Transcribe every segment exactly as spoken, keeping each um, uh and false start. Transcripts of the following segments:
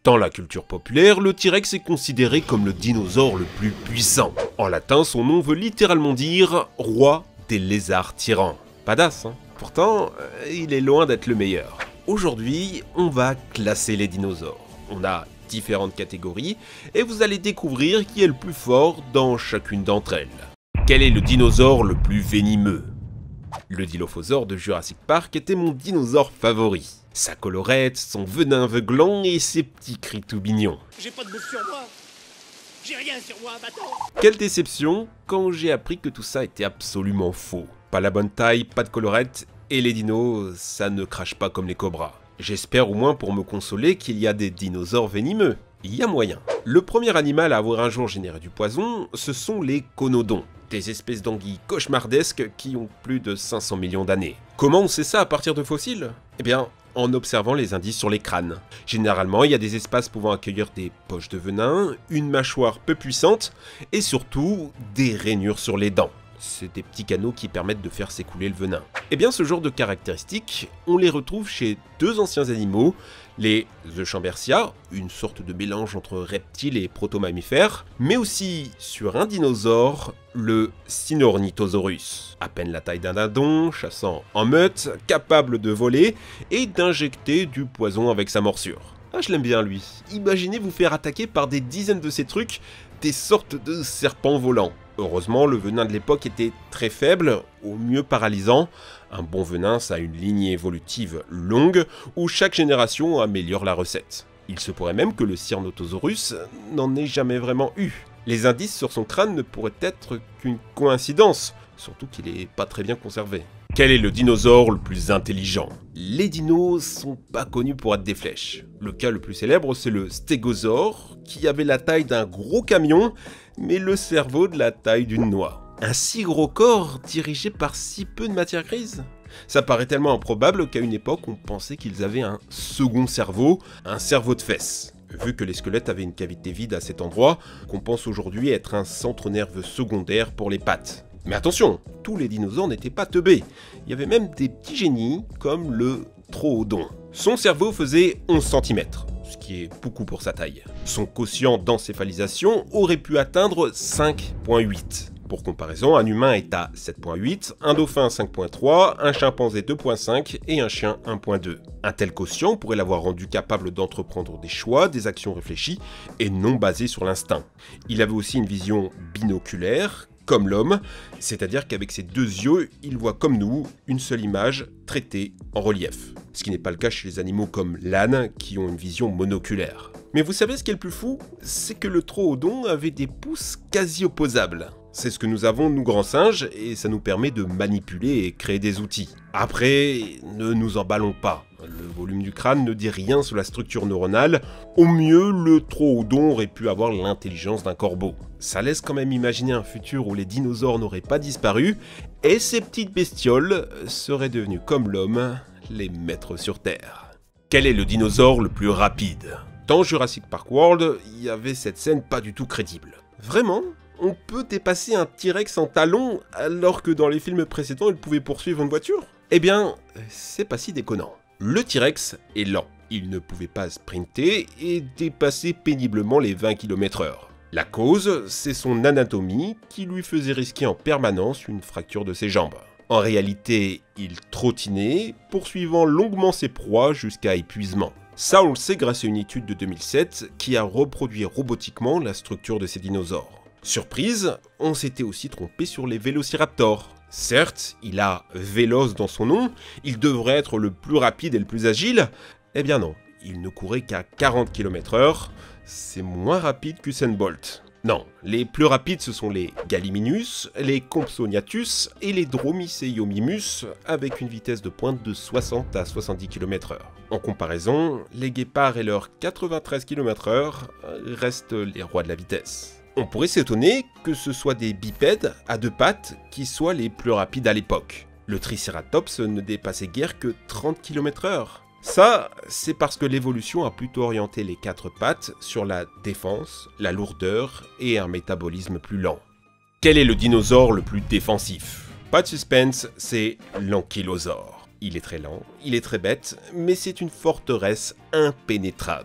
Dans la culture populaire, le T-Rex est considéré comme le dinosaure le plus puissant. En latin, son nom veut littéralement dire « roi des lézards tyrans ». Badass, hein. Pourtant, euh, il est loin d'être le meilleur. Aujourd'hui, on va classer les dinosaures. On a différentes catégories, et vous allez découvrir qui est le plus fort dans chacune d'entre elles. Quel est le dinosaure le plus venimeux? Le Dilophosaure de Jurassic Park était mon dinosaure favori. Sa collerette, son venin aveuglant et ses petits cris tout mignons. J'ai pas de bouffe sur moi. J'ai rien sur moi, bâton. Quelle déception quand j'ai appris que tout ça était absolument faux. Pas la bonne taille, pas de collerette, et les dinos, ça ne crache pas comme les cobras. J'espère au moins pour me consoler qu'il y a des dinosaures venimeux. Il y a moyen. Le premier animal à avoir un jour généré du poison, ce sont les conodons. Des espèces d'anguilles cauchemardesques qui ont plus de cinq cents millions d'années. Comment on sait ça à partir de fossiles? Eh bien, en observant les indices sur les crânes. Généralement, il y a des espaces pouvant accueillir des poches de venin, une mâchoire peu puissante, et surtout, des rainures sur les dents. C'est des petits canaux qui permettent de faire s'écouler le venin. Eh bien, ce genre de caractéristiques, on les retrouve chez deux anciens animaux, les Euchambersia, une sorte de mélange entre reptiles et proto-mammifères, mais aussi sur un dinosaure, le Sinornithosaurus. À peine la taille d'un dindon, chassant en meute, capable de voler et d'injecter du poison avec sa morsure. Ah, je l'aime bien lui. Imaginez vous faire attaquer par des dizaines de ces trucs, des sortes de serpents volants. Heureusement, le venin de l'époque était très faible, au mieux paralysant. Un bon venin, ça a une lignée évolutive longue, où chaque génération améliore la recette. Il se pourrait même que le Sinornithosaurus n'en ait jamais vraiment eu. Les indices sur son crâne ne pourraient être qu'une coïncidence, surtout qu'il est pas très bien conservé. Quel est le dinosaure le plus intelligent? Les dinos sont pas connus pour être des flèches. Le cas le plus célèbre, c'est le stégosaure, qui avait la taille d'un gros camion, mais le cerveau de la taille d'une noix. Un si gros corps dirigé par si peu de matière grise? Ça paraît tellement improbable qu'à une époque, on pensait qu'ils avaient un second cerveau, un cerveau de fesses. Vu que les squelettes avaient une cavité vide à cet endroit, qu'on pense aujourd'hui être un centre nerveux secondaire pour les pattes. Mais attention, tous les dinosaures n'étaient pas teubés. Il y avait même des petits génies, comme le Troodon. Son cerveau faisait onze centimètres, ce qui est beaucoup pour sa taille. Son quotient d'encéphalisation aurait pu atteindre cinq virgule huit. Pour comparaison, un humain est à sept virgule huit, un dauphin cinq virgule trois, un chimpanzé deux virgule cinq et un chien un virgule deux. Un tel quotient pourrait l'avoir rendu capable d'entreprendre des choix, des actions réfléchies et non basées sur l'instinct. Il avait aussi une vision binoculaire, comme l'homme, c'est-à-dire qu'avec ses deux yeux, il voit comme nous une seule image traitée en relief. Ce qui n'est pas le cas chez les animaux comme l'âne, qui ont une vision monoculaire. Mais vous savez ce qui est le plus fou? C'est que le Troodon avait des pouces quasi opposables. C'est ce que nous avons, nous grands singes, et ça nous permet de manipuler et créer des outils. Après, ne nous emballons pas. Le volume du crâne ne dit rien sur la structure neuronale. Au mieux, le Troodon aurait pu avoir l'intelligence d'un corbeau. Ça laisse quand même imaginer un futur où les dinosaures n'auraient pas disparu, et ces petites bestioles seraient devenues comme l'homme, les maîtres sur Terre. Quel est le dinosaure le plus rapide? Dans Jurassic Park World, il y avait cette scène pas du tout crédible. Vraiment? On peut dépasser un T-Rex en talons alors que dans les films précédents il pouvait poursuivre une voiture? Eh bien, c'est pas si déconnant. Le T-Rex est lent, il ne pouvait pas sprinter et dépasser péniblement les vingt kilomètres heure. La cause, c'est son anatomie qui lui faisait risquer en permanence une fracture de ses jambes. En réalité, il trottinait, poursuivant longuement ses proies jusqu'à épuisement. Ça on le sait grâce à une étude de deux mille sept qui a reproduit robotiquement la structure de ces dinosaures. Surprise, on s'était aussi trompé sur les vélociraptors. Certes, il a véloce dans son nom, il devrait être le plus rapide et le plus agile. Eh bien non, il ne courait qu'à quarante kilomètres heure, c'est moins rapide qu'Usain Bolt. Non, les plus rapides ce sont les Gallimimus, les Compsognathus et les Dromiceiomimus avec une vitesse de pointe de soixante à soixante-dix kilomètres heure. En comparaison, les guépards et leurs quatre-vingt-treize kilomètres heure restent les rois de la vitesse. On pourrait s'étonner que ce soit des bipèdes à deux pattes qui soient les plus rapides à l'époque. Le Triceratops ne dépassait guère que trente kilomètres heure. Ça, c'est parce que l'évolution a plutôt orienté les quatre pattes sur la défense, la lourdeur et un métabolisme plus lent. Quel est le dinosaure le plus défensif? Pas de suspense, c'est l'ankylosaure. Il est très lent, il est très bête, mais c'est une forteresse impénétrable.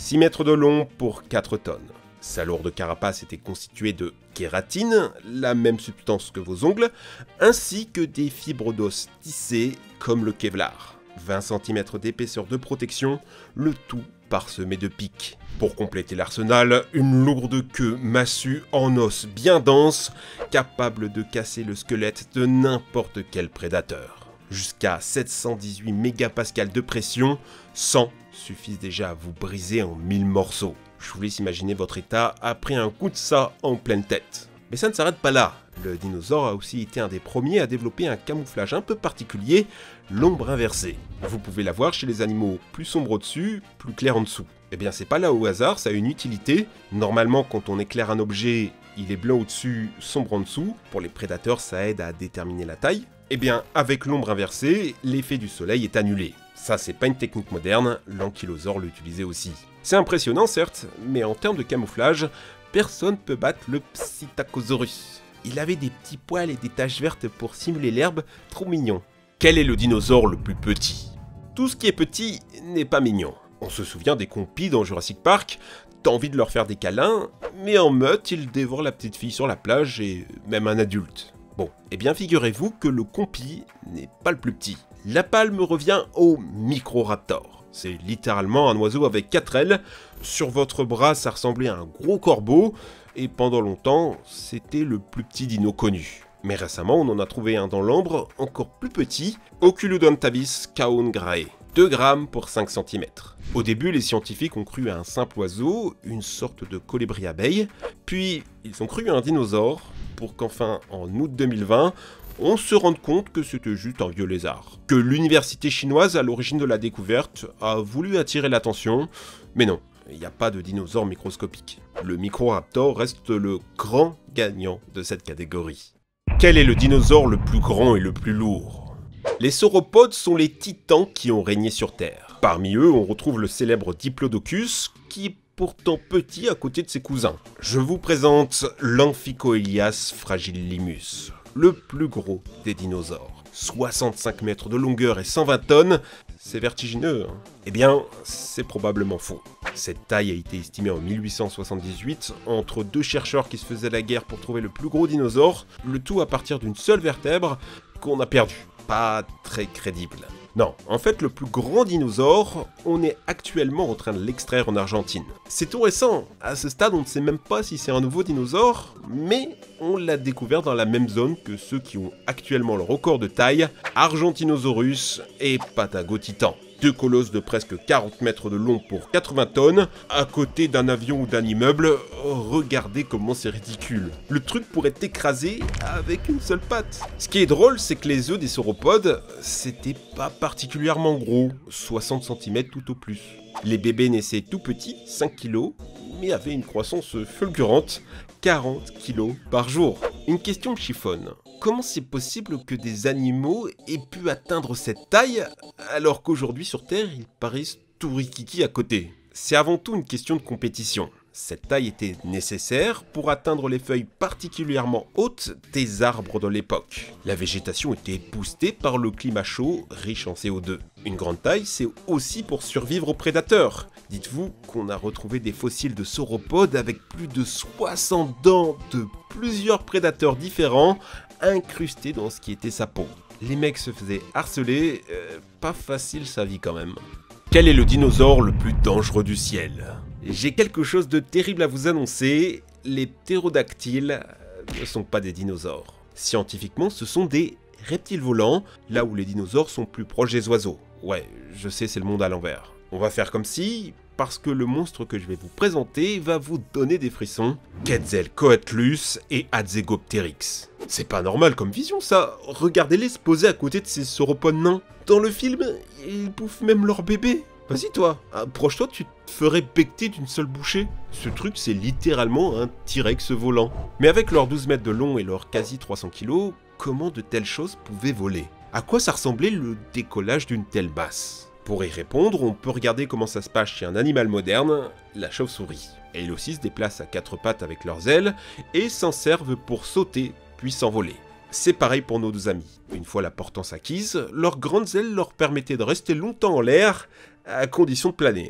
six mètres de long pour quatre tonnes. Sa lourde carapace était constituée de kératine, la même substance que vos ongles, ainsi que des fibres d'os tissées comme le Kevlar. vingt centimètres d'épaisseur de protection, le tout parsemé de pics. Pour compléter l'arsenal, une lourde queue massue en os bien dense, capable de casser le squelette de n'importe quel prédateur. Jusqu'à sept cent dix-huit mégapascales de pression, cent suffisent déjà à vous briser en mille morceaux. Je vous laisse imaginer votre état après un coup de ça en pleine tête. Mais ça ne s'arrête pas là. Le dinosaure a aussi été un des premiers à développer un camouflage un peu particulier, l'ombre inversée. Vous pouvez la voir chez les animaux plus sombre au-dessus, plus clair en dessous. Eh bien c'est pas là au hasard, ça a une utilité. Normalement quand on éclaire un objet, il est blanc au-dessus, sombre en dessous. Pour les prédateurs, ça aide à déterminer la taille. Eh bien avec l'ombre inversée, l'effet du soleil est annulé. Ça c'est pas une technique moderne, l'ankylosaure l'utilisait aussi. C'est impressionnant certes, mais en termes de camouflage, personne peut battre le Psittacosaurus. Il avait des petits poils et des taches vertes pour simuler l'herbe, trop mignon. Quel est le dinosaure le plus petit? Tout ce qui est petit n'est pas mignon. On se souvient des compis dans Jurassic Park, t'as envie de leur faire des câlins, mais en meute, ils dévorent la petite fille sur la plage et même un adulte. Bon, eh bien figurez-vous que le compi n'est pas le plus petit. La palme revient au Microraptor. C'est littéralement un oiseau avec quatre ailes. Sur votre bras, ça ressemblait à un gros corbeau. Et pendant longtemps, c'était le plus petit dino connu. Mais récemment, on en a trouvé un dans l'ambre, encore plus petit, Oculodontabis caungrae. deux grammes pour cinq centimètres. Au début, les scientifiques ont cru à un simple oiseau, une sorte de colibri-abeille. Puis, ils ont cru à un dinosaure, pour qu'enfin, en août deux mille vingt, on se rende compte que c'était juste un vieux lézard. Que l'université chinoise, à l'origine de la découverte, a voulu attirer l'attention, mais non, il n'y a pas de dinosaure microscopique. Le Microraptor reste le grand gagnant de cette catégorie. Quel est le dinosaure le plus grand et le plus lourd? Les sauropodes sont les titans qui ont régné sur Terre. Parmi eux, on retrouve le célèbre Diplodocus, qui est pourtant petit à côté de ses cousins. Je vous présente l'Amphicoelias fragilimus, le plus gros des dinosaures. soixante-cinq mètres de longueur et cent vingt tonnes, c'est vertigineux, hein? Eh bien, c'est probablement faux. Cette taille a été estimée en mille huit cent soixante-dix-huit entre deux chercheurs qui se faisaient la guerre pour trouver le plus gros dinosaure, le tout à partir d'une seule vertèbre qu'on a perdue. Pas très crédible. Non, en fait, le plus grand dinosaure, on est actuellement en train de l'extraire en Argentine. C'est tout récent, à ce stade on ne sait même pas si c'est un nouveau dinosaure, mais on l'a découvert dans la même zone que ceux qui ont actuellement le record de taille, Argentinosaurus et Patagotitan. Deux colosses de presque quarante mètres de long pour quatre-vingts tonnes, à côté d'un avion ou d'un immeuble. Oh, regardez comment c'est ridicule. Le truc pourrait t'écraser avec une seule patte. Ce qui est drôle, c'est que les œufs des sauropodes, c'était pas particulièrement gros, soixante centimètres tout au plus. Les bébés naissaient tout petits, cinq kilos, mais avaient une croissance fulgurante, quarante kilos par jour. Une question me chiffonne. Comment c'est possible que des animaux aient pu atteindre cette taille, alors qu'aujourd'hui sur Terre, ils paraissent tout rikiki à côté? C'est avant tout une question de compétition. Cette taille était nécessaire pour atteindre les feuilles particulièrement hautes des arbres de l'époque. La végétation était boostée par le climat chaud, riche en C O deux. Une grande taille, c'est aussi pour survivre aux prédateurs. Dites-vous qu'on a retrouvé des fossiles de sauropodes avec plus de soixante dents de plusieurs prédateurs différents, incrustés dans ce qui était sa peau. Les mecs se faisaient harceler, euh, pas facile sa vie quand même. Quel est le dinosaure le plus dangereux du ciel? J'ai quelque chose de terrible à vous annoncer, les ptérodactyles ne sont pas des dinosaures. Scientifiquement, ce sont des reptiles volants, là où les dinosaures sont plus proches des oiseaux. Ouais, je sais, c'est le monde à l'envers. On va faire comme si, parce que le monstre que je vais vous présenter va vous donner des frissons. Quetzalcoatlus et Azegopteryx. C'est pas normal comme vision ça, regardez-les se poser à côté de ces sauropodes nains. Dans le film, ils bouffent même leur bébé. Vas-y toi, approche-toi, tu te ferais becter d'une seule bouchée. Ce truc c'est littéralement un T-Rex volant. Mais avec leurs douze mètres de long et leurs quasi trois cents kilos, comment de telles choses pouvaient voler? À quoi ça ressemblait le décollage d'une telle masse? Pour y répondre, on peut regarder comment ça se passe chez un animal moderne, la chauve-souris. Elles aussi se déplacent à quatre pattes avec leurs ailes et s'en servent pour sauter puis s'envoler. C'est pareil pour nos deux amis. Une fois la portance acquise, leurs grandes ailes leur permettaient de rester longtemps en l'air, à condition de planer. Hein.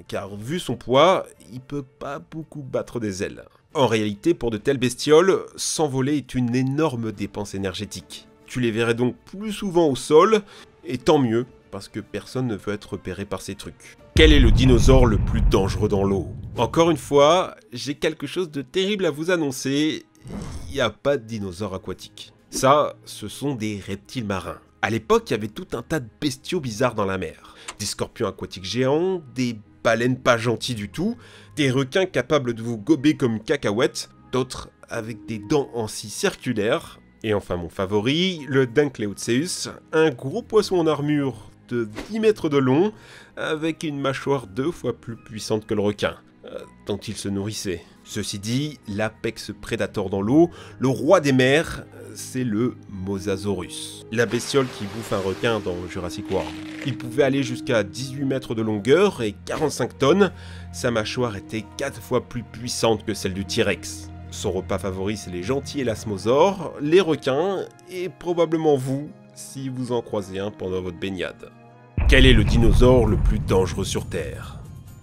car vu son poids, il peut pas beaucoup battre des ailes. En réalité, pour de telles bestioles, s'envoler est une énorme dépense énergétique. Tu les verrais donc plus souvent au sol, et tant mieux, parce que personne ne veut être repéré par ces trucs. Quel est le dinosaure le plus dangereux dans l'eau? Encore une fois, j'ai quelque chose de terrible à vous annoncer, il n'y a pas de dinosaure aquatique. Ça, ce sont des reptiles marins. À l'époque, il y avait tout un tas de bestiaux bizarres dans la mer. Des scorpions aquatiques géants, des baleines pas gentilles du tout, des requins capables de vous gober comme cacahuètes, d'autres avec des dents en scie circulaires, et enfin mon favori, le Dunkleosteus, un gros poisson en armure de dix mètres de long, avec une mâchoire deux fois plus puissante que le requin, euh, dont il se nourrissait. Ceci dit, l'apex prédateur dans l'eau, le roi des mers, c'est le Mosasaurus. La bestiole qui bouffe un requin dans Jurassic World. Il pouvait aller jusqu'à dix-huit mètres de longueur et quarante-cinq tonnes, sa mâchoire était quatre fois plus puissante que celle du T-Rex. Son repas favori, c'est les gentils élasmosaures, les requins, et probablement vous, si vous en croisez un pendant votre baignade. Quel est le dinosaure le plus dangereux sur Terre?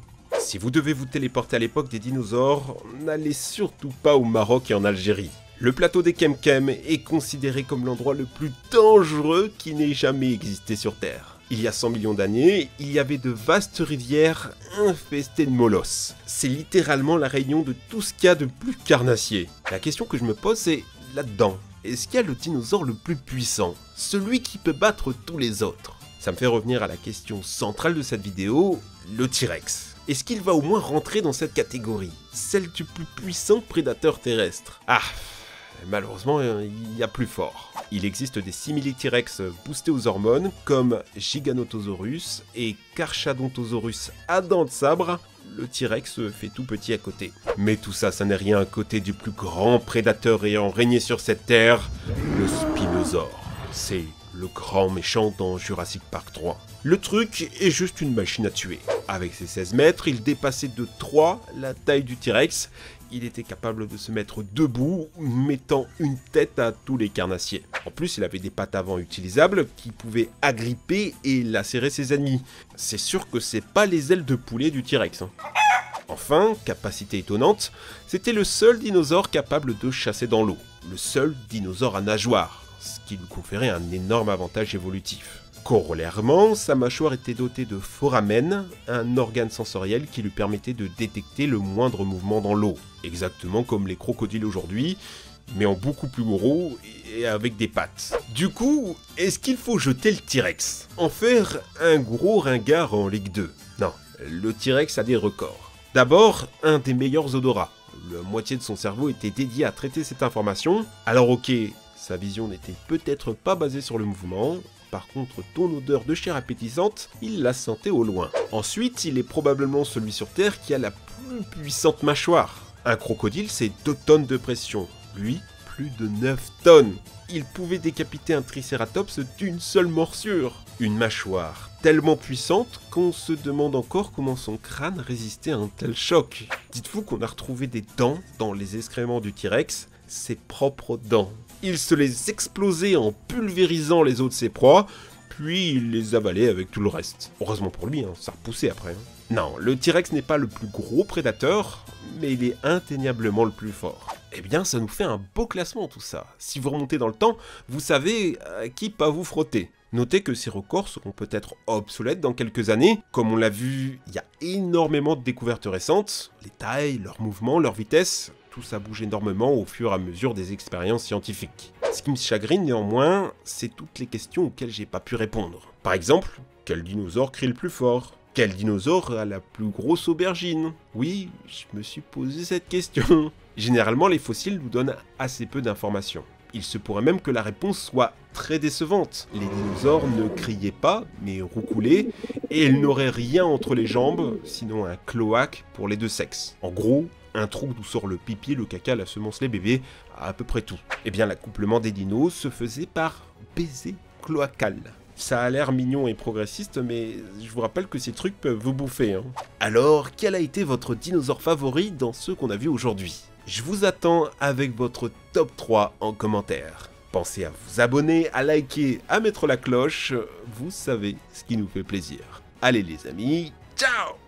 Si vous devez vous téléporter à l'époque des dinosaures, n'allez surtout pas au Maroc et en Algérie. Le plateau des Kemkem est considéré comme l'endroit le plus dangereux qui n'ait jamais existé sur Terre. Il y a cent millions d'années, il y avait de vastes rivières infestées de molosses. C'est littéralement la réunion de tout ce qu'il y a de plus carnassier. La question que je me pose c'est, là-dedans, est-ce qu'il y a le dinosaure le plus puissant? Celui qui peut battre tous les autres? Ça me fait revenir à la question centrale de cette vidéo, le T-Rex. Est-ce qu'il va au moins rentrer dans cette catégorie? Celle du plus puissant prédateur terrestre? Ah, malheureusement, il y a plus fort. Il existe des simili-T-Rex boostés aux hormones, comme Giganotosaurus et Carcharodontosaurus à dents de sabre. Le T-Rex fait tout petit à côté. Mais tout ça, ça n'est rien à côté du plus grand prédateur ayant régné sur cette terre, le Spinosaure. C'est le grand méchant dans Jurassic Park trois. Le truc est juste une machine à tuer. Avec ses seize mètres, il dépassait de trois la taille du T-Rex. Il était capable de se mettre debout, mettant une tête à tous les carnassiers. En plus, il avait des pattes avant utilisables qui pouvaient agripper et lacérer ses ennemis. C'est sûr que c'est pas les ailes de poulet du T-Rex. Hein. Enfin, capacité étonnante, c'était le seul dinosaure capable de chasser dans l'eau. Le seul dinosaure à nageoire, ce qui lui conférait un énorme avantage évolutif. Corollairement, sa mâchoire était dotée de foramen, un organe sensoriel qui lui permettait de détecter le moindre mouvement dans l'eau. Exactement comme les crocodiles aujourd'hui, mais en beaucoup plus gros et avec des pattes. Du coup, est-ce qu'il faut jeter le T-Rex? En faire un gros ringard en Ligue deux? Non, le T-Rex a des records. D'abord, un des meilleurs odorats. La moitié de son cerveau était dédié à traiter cette information. Alors ok, sa vision n'était peut-être pas basée sur le mouvement. Par contre, ton odeur de chair appétissante, il la sentait au loin. Ensuite, il est probablement celui sur Terre qui a la plus puissante mâchoire. Un crocodile, c'est deux tonnes de pression. Lui, plus de neuf tonnes. Il pouvait décapiter un tricératops d'une seule morsure. Une mâchoire tellement puissante qu'on se demande encore comment son crâne résistait à un tel choc. Dites-vous qu'on a retrouvé des dents dans les excréments du T-Rex, ses propres dents. Il se les explosait en pulvérisant les os de ses proies, puis il les avalait avec tout le reste. Heureusement pour lui, hein, ça repoussait après. Hein. Non, le T-Rex n'est pas le plus gros prédateur, mais il est indéniablement le plus fort. Eh bien, ça nous fait un beau classement tout ça. Si vous remontez dans le temps, vous savez à qui pas vous frotter. Notez que ces records seront peut-être obsolètes dans quelques années. Comme on l'a vu, il y a énormément de découvertes récentes. Les tailles, leurs mouvements, leur vitesse, tout ça bouge énormément au fur et à mesure des expériences scientifiques. Ce qui me chagrine néanmoins, c'est toutes les questions auxquelles j'ai pas pu répondre. Par exemple, quel dinosaure crie le plus fort? Quel dinosaure a la plus grosse aubergine? Oui, je me suis posé cette question. Généralement, les fossiles nous donnent assez peu d'informations. Il se pourrait même que la réponse soit très décevante. Les dinosaures ne criaient pas, mais roucoulaient, et ils n'auraient rien entre les jambes, sinon un cloaque pour les deux sexes. En gros, un trou d'où sort le pipi, le caca, la semence, les bébés, à peu près tout. Eh bien, l'accouplement des dinos se faisait par baiser cloacal. Ça a l'air mignon et progressiste, mais je vous rappelle que ces trucs peuvent vous bouffer. Hein. Alors, quel a été votre dinosaure favori dans ceux qu'on a vus aujourd'hui? Je vous attends avec votre top trois en commentaire. Pensez à vous abonner, à liker, à mettre la cloche, vous savez ce qui nous fait plaisir. Allez les amis, ciao!